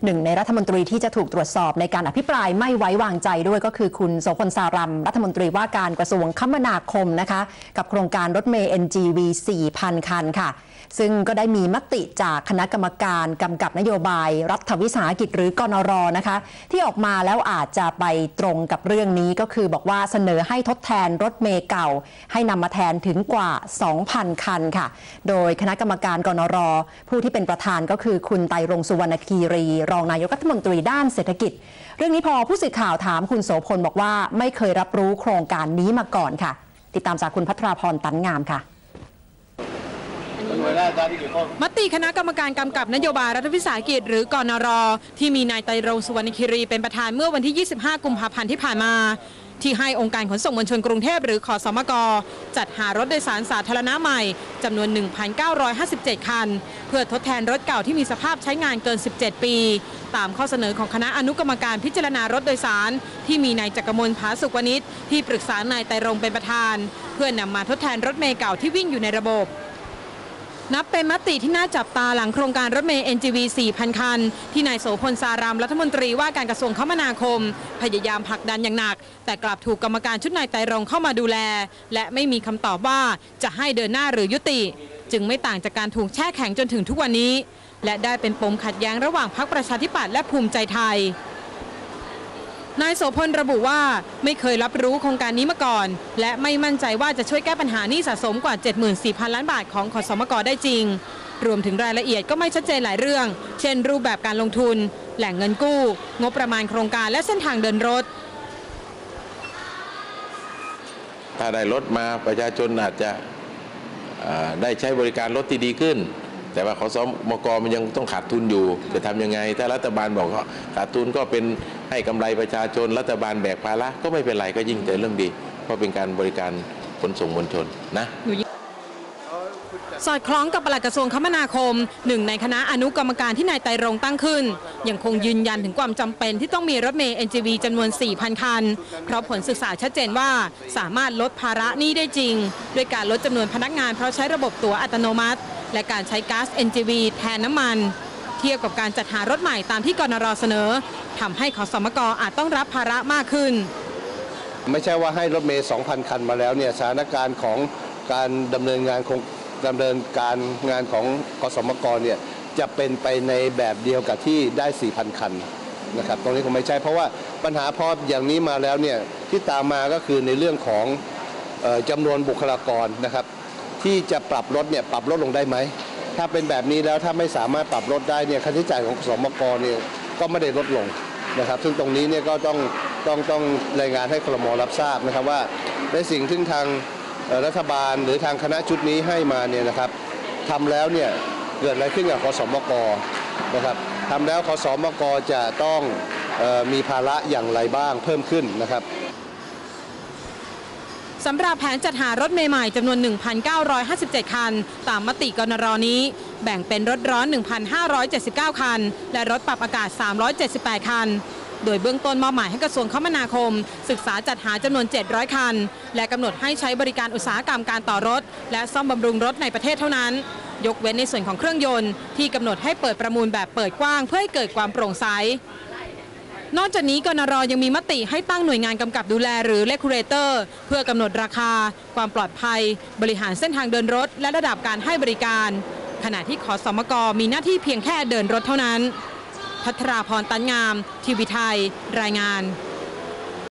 หนึ่งในรัฐมนตรีที่จะถูกตรวจสอบในการอภิปรายไม่ไว้วางใจด้วยก็คือคุณโสพลสารัมรัฐมนตรีว่าการกระทรวงคมนาคมนะคะกับโครงการรถเมล์ NGV 4,000 คันค่ะซึ่งก็ได้มีมติจากคณะกรรมการกำกับนโยบายรัฐวิสาหกิจหรือกนร.นะคะที่ออกมาแล้วอาจจะไปตรงกับเรื่องนี้ก็คือบอกว่าเสนอให้ทดแทนรถเมล์เก่าให้นำมาแทนถึงกว่า 2,000 คันค่ะโดยคณะกรรมการกนร.ผู้ที่เป็นประธานก็คือคุณไตรรงค์ สุวรรณคีรีรองนายกรัฐมนตรีด้านเศรษฐกิจเรื่องนี้พอผู้สื่อข่าวถามคุณโสพลบอกว่าไม่เคยรับรู้โครงการนี้มาก่อนค่ะติดตามจากคุณภัทราพรตันงามค่ะมติคณะกรรมการกำกับนโยบายรัฐวิสาหกิจหรือกนร.ที่มีนายไตรรงค์ สุวรรณคีรีเป็นประธานเมื่อวันที่ 25 กุมภาพันธ์ที่ผ่านมาที่ให้องค์การขนส่งมวลชนกรุงเทพหรือขสมก.จัดหารถโดยสารสาธารณะใหม่จำนวน 1,957 คันเพื่อทดแทนรถเก่าที่มีสภาพใช้งานเกิน 17 ปีตามข้อเสนอของคณะอนุกรรมการพิจารณารถโดยสารที่มีนายจักรมล ผาสุกวณิชที่ปรึกษานายไตรรงค์เป็นประธานเพื่อนำมาทดแทนรถเมล์เก่าที่วิ่งอยู่ในระบบนับเป็นมติที่น่าจับตาหลังโครงการรถเมล์ NGV 4,000 คันที่นายโสพลสารัมรัฐมนตรีว่าการกระทรวงคมนาคมพยายามผลักดันอย่างหนักแต่กลับถูกกรรมการชุดนายไตรรงค์เข้ามาดูแลและไม่มีคำตอบว่าจะให้เดินหน้าหรือยุติจึงไม่ต่างจากการถูกแช่แข็งจนถึงทุกวันนี้และได้เป็นปมขัดแย้งระหว่างพรรคประชาธิปัตย์และภูมิใจไทยนายโสพลระบุว่าไม่เคยรับรู้โครงการนี้มาก่อนและไม่มั่นใจว่าจะช่วยแก้ปัญหาหนี้สะสมกว่า 74,000 ล้านบาทของขสมก.ได้จริงรวมถึงรายละเอียดก็ไม่ชัดเจนหลายเรื่องเช่นรูปแบบการลงทุนแหล่งเงินกู้งบประมาณโครงการและเส้นทางเดินรถถ้าได้รถมาประชาชนอาจจะได้ใช้บริการรถที่ดีขึ้นแต่ว่าขสมก.มันยังต้องขาดทุนอยู่จะทำยังไงถ้ารัฐบาลบอกว่าขาดทุนก็เป็นให้กำไรประชาชนรัฐบาลแบกภาระก็ไม่เป็นไรก็ยิ่งแต่เรื่องดีเพราะเป็นการบริการขนส่งมวลชนนะสอดคล้องกับปลัดกระทรวงคมนาคมหนึ่งในคณะอนุกรรมการที่นายไตรรงค์ตั้งขึ้นยังคงยืนยันถึงความจำเป็นที่ต้องมีรถเมล์ NGV จำนวน 4,000 คันเพราะผลศึกษาชัดเจนว่าสามารถลดภาระหนี้ได้จริงด้วยการลดจำนวนพนักงานเพราะใช้ระบบตั๋วอัตโนมัติและการใช้ก๊าซ NGV แทนน้ำมันเทียบกับการจัดหารถใหม่ตามที่กนร.เสนอทำให้ขสมก.อาจต้องรับภาระมากขึ้นไม่ใช่ว่าให้รถเมล์ 2,000 คันมาแล้วเนี่ยสถานการณ์ของการดำเนินงานของกสมก.เนี่ยจะเป็นไปในแบบเดียวกับที่ได้ 4,000 คันนะครับตรงนี้คงไม่ใช่เพราะว่าปัญหาพออย่างนี้มาแล้วเนี่ยที่ตามมาก็คือในเรื่องของจำนวนบุคลากรนะครับที่จะปรับลดเนี่ยปรับลดลงได้ไหมถ้าเป็นแบบนี้แล้วถ้าไม่สามารถปรับลดได้เนี่ยค่าใช้จ่ายของกสมก.เนี่ยก็ไม่ได้ลดลงนะครับซึ่งตรงนี้เนี่ยก็ต้องรายงานให้ครม.รับทราบนะครับว่าในสิ่งที่ทางรัฐบาลหรือทางคณะชุดนี้ให้มาเนี่ยนะครับทำแล้วเนี่ยเกิดอะไรขึ้นกับขสมก.นะครับทำแล้วขสมก.จะต้องมีภาระอย่างไรบ้างเพิ่มขึ้นนะครับสำหรับแผนจัดหารถเมล์ใหม่จำนวน 1,957 คันตามมติกนร.นี้แบ่งเป็นรถร้อน 1,579 คันและรถปรับอากาศ 378 คันโดยเบื้องต้นมอบหมายให้กระทรวงคมนาคมศึกษาจัดหาจำนวน 700 คันและกำหนดให้ใช้บริการอุตสาหกรรมการต่อรถและซ่อมบำรุงรถในประเทศเท่านั้นยกเว้นในส่วนของเครื่องยนต์ที่กำหนดให้เปิดประมูลแบบเปิดกว้างเพื่อให้เกิดความโปร่งใสนอกจากนี้กนร.ยังมีมติให้ตั้งหน่วยงานกำกับดูแลหรือ Regulator เพื่อกำหนดราคาความปลอดภัยบริหารเส้นทางเดินรถและระดับการให้บริการขณะที่ขสมก.มีหน้าที่เพียงแค่เดินรถเท่านั้นภัทราพรตันงามทีวีไทยรายงาน